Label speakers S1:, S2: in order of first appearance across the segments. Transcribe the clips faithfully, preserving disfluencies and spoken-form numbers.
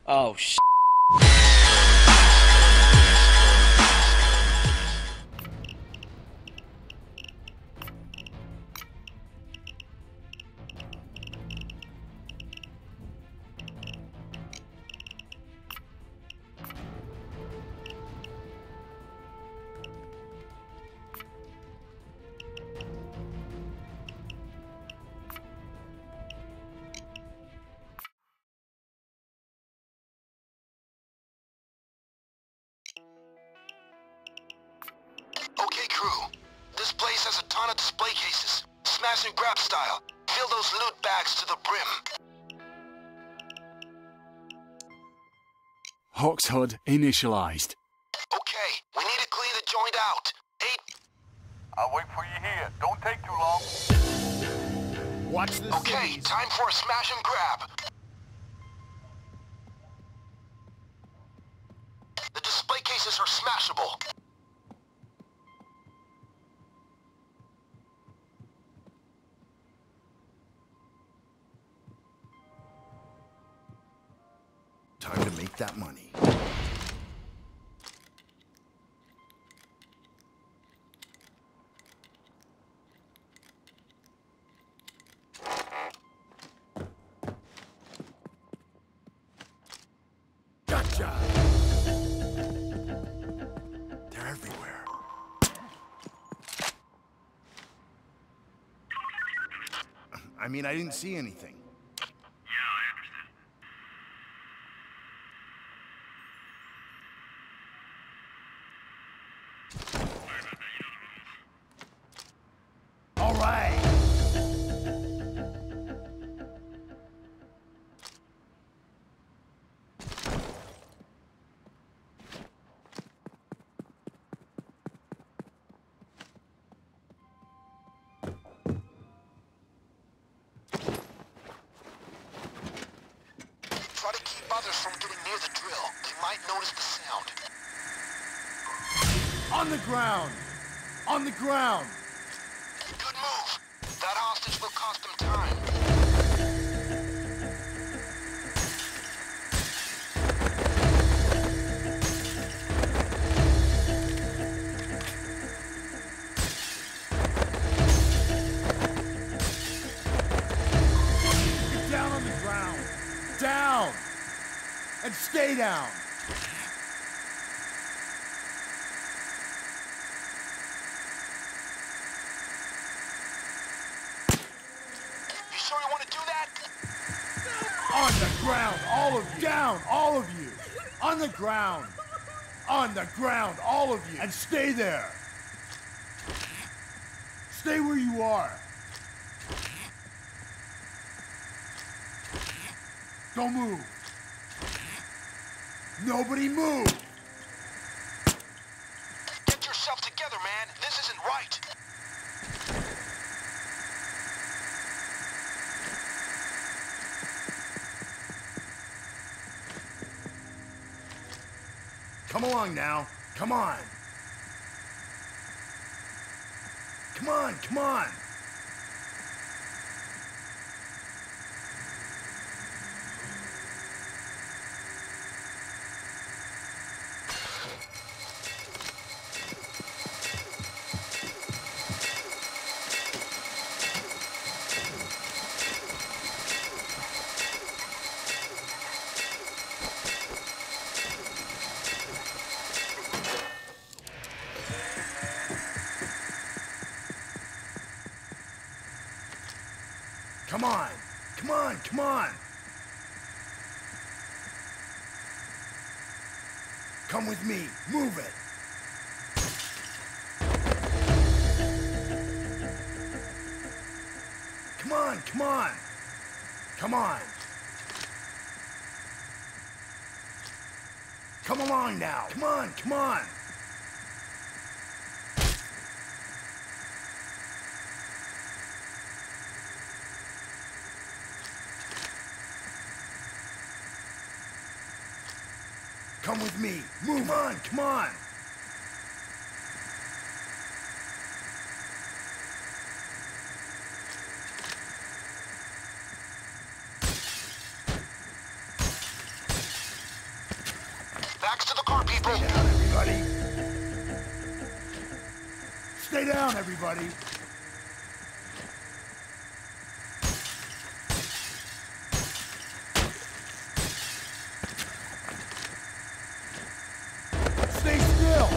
S1: Oh, sh**.
S2: Okay, crew. This place has a ton of display cases. Smash and grab style. Fill those loot bags to the brim.
S3: Hox H U D initialized.
S2: Okay, we need to clean the joint out. Eight.
S4: I'll wait for you here. Don't take too long.
S5: Watch this.
S2: Okay,
S5: cities.
S2: time for a smash and grab. The display cases are smashable.
S5: Time to make that money. Gotcha! They're everywhere. I mean, I didn't see anything. All right.
S2: Try to keep others from getting near the drill. They might notice the sound.
S5: On the ground. On the ground.
S2: Good move. That hostage will cost them time.
S5: Get down on the ground. Down. And stay down.
S2: You sure you want to do that?
S5: On the ground. All of you. Down. All of you. On the ground. On the ground. All of you. And stay there. Stay where you are. Don't move. Nobody move.
S2: Get yourself together, man. This isn't right.
S5: Come along now. Come on. Come on, come on. Come on. Come on, come on. Come with me. Move it. Come on, come on. Come on. Come along now. Come on, come on. Come with me. Move on, come on.
S2: Backs to the car, people.
S5: Stay down, everybody. Stay down, everybody. Stay still.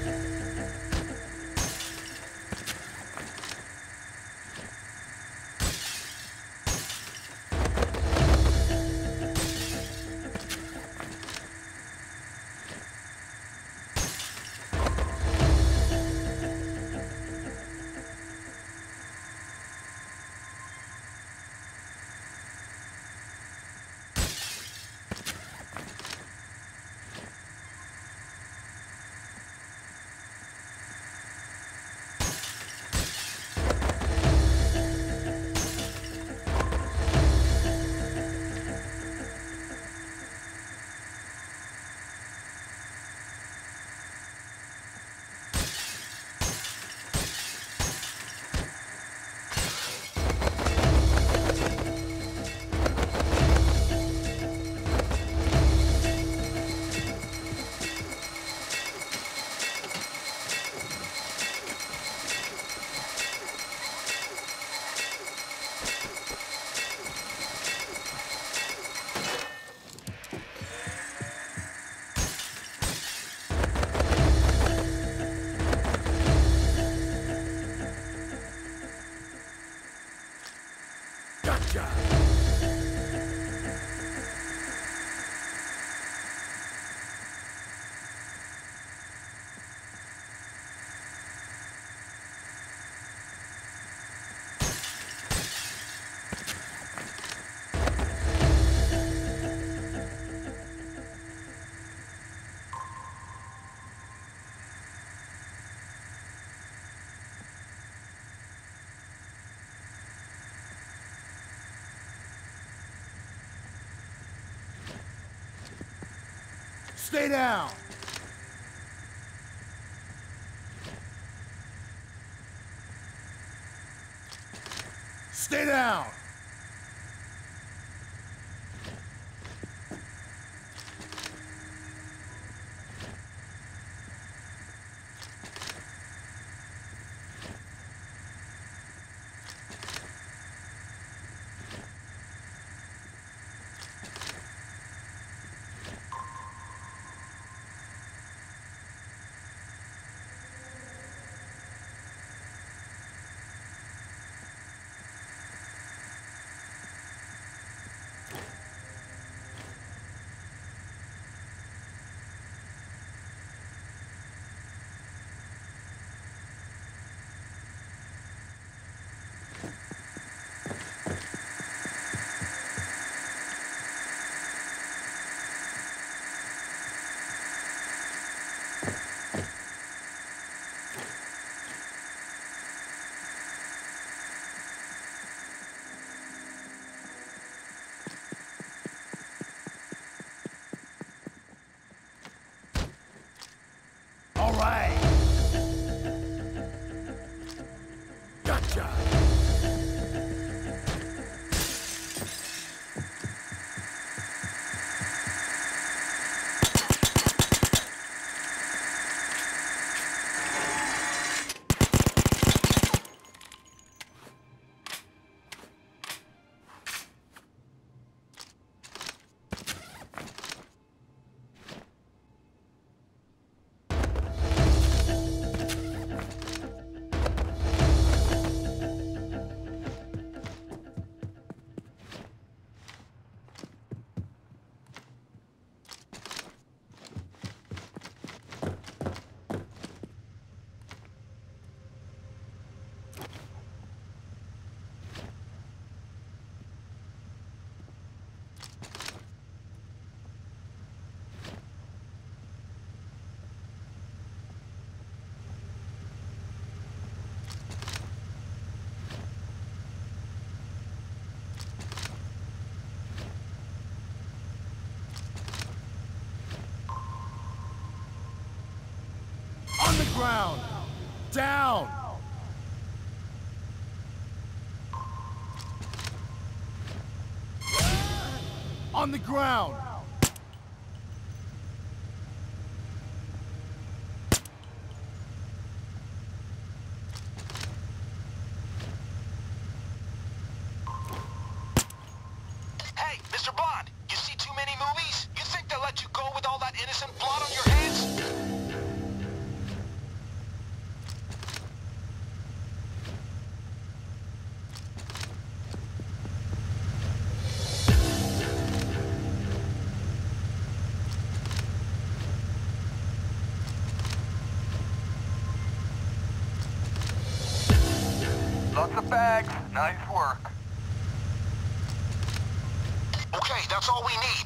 S5: Gotcha! Stay down! Stay down! All right. Gotcha. On the ground! Down! On the ground!
S4: Lots of bags. Nice work.
S2: Okay, that's all we need.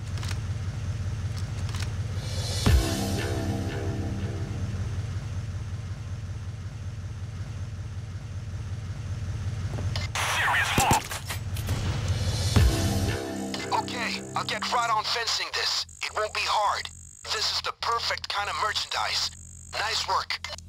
S2: Okay, I'll get right on fencing this. It won't be hard. This is the perfect kind of merchandise. Nice work.